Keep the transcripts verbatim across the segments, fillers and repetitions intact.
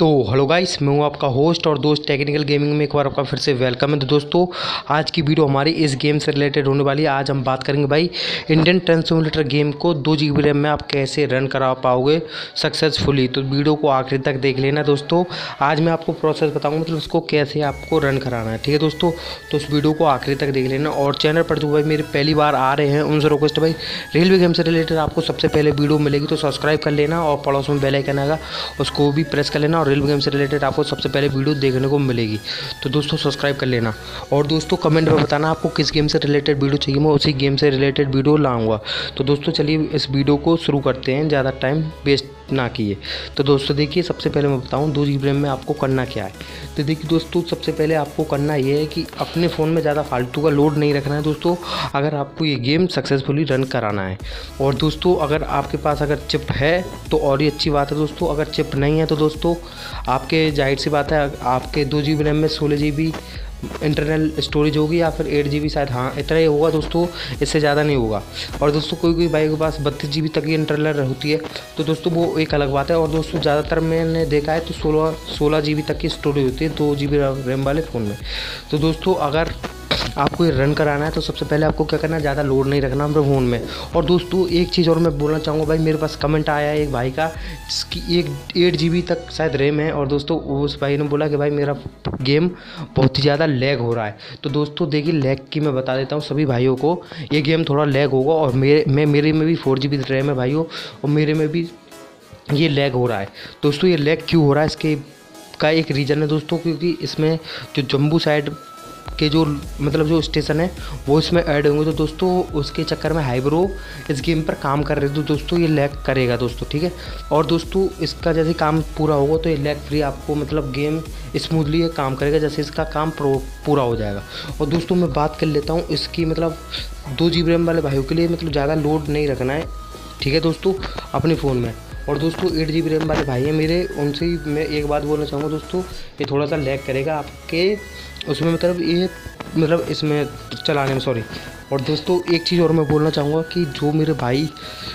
तो hello guys, मैं हूं आपका होस्ट और दोस्त टेक्निकल गेमिंग में एक बार आपका फिर से वेलकम है। तो दोस्तों, आज की वीडियो हमारी इस गेम से रिलेटेड होने वाली है। आज हम बात करेंगे भाई इंडियन ट्रेन सिमुलेटर गेम को दो जी बी रैम में आप कैसे रन करा पाओगे सक्सेसफुली। तो वीडियो को आखिरी तक देख लेना दोस्तों। आज मैं आपको प्रोसेस बताऊँगा, मतलब उसको कैसे आपको रन कराना है, ठीक है दोस्तों। तो उस वीडियो को आखिरी तक देख लेना। और चैनल पर जो भाई मेरे पहली बार आ रहे हैं उनसे रिक्वेस्ट भाई, रेलवे गेम से रिलेटेड आपको सबसे पहले वीडियो मिलेगी तो सब्सक्राइब कर लेना और पड़ोस में बेल आइकन आएगा उसको भी प्रेस कर लेना और रेलवे गेम से रिलेटेड आपको सबसे पहले वीडियो देखने को मिलेगी। तो दोस्तों सब्सक्राइब कर लेना। और दोस्तों कमेंट में बताना आपको किस गेम से रिलेटेड वीडियो चाहिए, मैं उसी गेम से रिलेटेड वीडियो लाऊंगा। तो दोस्तों चलिए इस वीडियो को शुरू करते हैं, ज़्यादा टाइम वेस्ट ना किए। तो दोस्तों देखिए, सबसे पहले मैं बताऊं दो जी बी रैम में आपको करना क्या है। तो देखिए दोस्तों, सबसे पहले आपको करना ये है कि अपने फ़ोन में ज़्यादा फालतू का लोड नहीं रखना है दोस्तों, अगर आपको ये गेम सक्सेसफुली रन कराना है। और दोस्तों अगर आपके पास अगर चिप है तो और ही अच्छी बात है दोस्तों। अगर चिप नहीं है तो दोस्तों आपके जाहिर सी बात है आपके दो जी बी रैम में सोलह जी बी इंटरनल स्टोरेज होगी या फिर एट जी बी शायद, हाँ इतना ही होगा दोस्तों, इससे ज़्यादा नहीं होगा। और दोस्तों कोई कोई भाई के पास बत्तीस जी बी तक की इंटरनल होती है तो दोस्तों वो एक अलग बात है। और दोस्तों ज़्यादातर मैंने देखा है तो सोलह सोलह जी बी तक की स्टोरेज होती है दो जी बी रैम वाले फ़ोन में। तो दोस्तों अगर आपको ये रन कराना है तो सबसे पहले आपको क्या करना है, ज़्यादा लोड नहीं रखना अपने फ़ोन में। और दोस्तों एक चीज़ और मैं बोलना चाहूँगा भाई, मेरे पास कमेंट आया है एक भाई का जिसकी एक एट जी बी तक शायद रैम है और दोस्तों उस भाई ने बोला कि भाई मेरा गेम बहुत ही ज़्यादा लैग हो रहा है। तो दोस्तों देखिए, लैग की मैं बता देता हूँ सभी भाइयों को, ये गेम थोड़ा लैग होगा। और मेरे मैं मेरे में भी फोर जी बी रैम है भाइयों, और मेरे में भी ये लैग हो रहा है। दोस्तों ये लैग क्यों हो रहा है, इसके का एक रीज़न है दोस्तों, क्योंकि इसमें जो जम्मू साइड के जो मतलब जो स्टेशन है वो इसमें ऐड होंगे। तो दोस्तों उसके चक्कर में हाइब्रो इस गेम पर काम कर रहे थे तो दोस्तों ये लैग करेगा दोस्तों, ठीक है। और दोस्तों इसका जैसे काम पूरा होगा तो ये लैग फ्री आपको मतलब गेम स्मूथली काम करेगा जैसे इसका काम पूरा हो जाएगा। और दोस्तों मैं बात कर लेता हूँ इसकी, मतलब दो जी बी रैम वाले भाइयों के लिए मतलब ज़्यादा लोड नहीं रखना है, ठीक है दोस्तों, अपने फ़ोन में। और दोस्तों एट जी बी रैम वाले भाई हैं मेरे, उनसे ही मैं एक बात बोलना चाहूँगा दोस्तों, ये थोड़ा सा लैग करेगा आपके उसमें, मतलब ये मतलब इसमें चलाने में, सॉरी। और दोस्तों एक चीज़ और मैं बोलना चाहूँगा कि जो मेरे भाई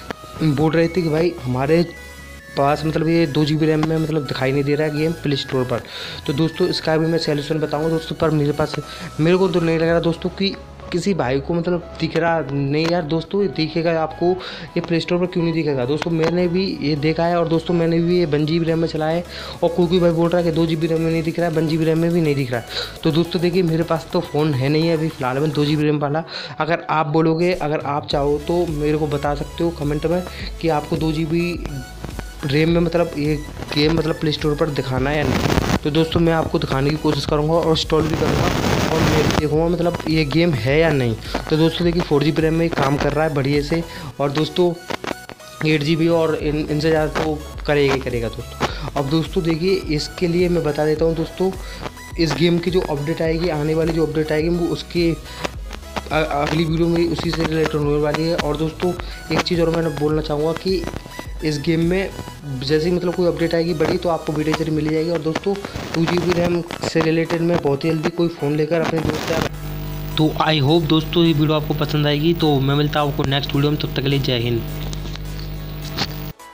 बोल रहे थे कि भाई हमारे पास मतलब ये दो जी बी रैम में मतलब दिखाई नहीं दे रहा है गेम प्ले स्टोर पर, तो दोस्तों इसका भी मैं सॉल्यूशन बताऊँगा दोस्तों। पर मेरे पास मेरे को तो नहीं लग रहा दोस्तों कि किसी भाई को मतलब दिख रहा नहीं यार दोस्तों, ये दिखेगा आपको, ये प्ले स्टोर पर क्यों नहीं दिखेगा दोस्तों। मैंने भी ये देखा है और दोस्तों मैंने भी ये वन जी बी रैम में चलाया है और कोई कोई भाई बोल रहा है कि दो जी बी रैम में नहीं दिख रहा है, वन जी बी रैम में भी नहीं दिख रहा है। तो दोस्तों देखिए, मेरे पास तो फ़ोन है नहीं है अभी फ़िलहाल में दो जी बी रैम वाला। अगर आप बोलोगे, अगर आप चाहो तो मेरे को बता सकते हो कमेंट में कि आपको दो जी बी रैम में मतलब ये गेम मतलब प्ले स्टोर पर दिखाना है या नहीं। तो दोस्तों मैं आपको दिखाने की कोशिश करूँगा और इंस्टॉल भी करूँगा और मैं देखूँगा मतलब ये गेम है या नहीं। तो दोस्तों देखिए फोर जी बी रैम में काम कर रहा है बढ़िया से, और दोस्तों एट जी बी और इन इनसे ज़्यादा तो करेगा ही करेगा दोस्तों। अब दोस्तों देखिए, इसके लिए मैं बता देता हूँ दोस्तों, इस गेम की जो अपडेट आएगी, आने वाली जो अपडेट आएगी वो उसकी अगली वीडियो में उसी से रिलेटेड होने वाली है। और दोस्तों एक चीज़ और मैं बोलना चाहूँगा कि इस गेम में जैसे ही मतलब कोई अपडेट आएगी बड़ी तो आपको वीडियो जरिए मिल जाएगी। और दोस्तों टू जी बी रैम से रिलेटेड मैं बहुत ही जल्दी कोई फ़ोन लेकर अपने दोस्त यार। तो आई होप दोस्तों ये वीडियो आपको पसंद आएगी। तो मैं मिलता हूँ आपको नेक्स्ट वीडियो में, तब तक के लिए जय हिंद।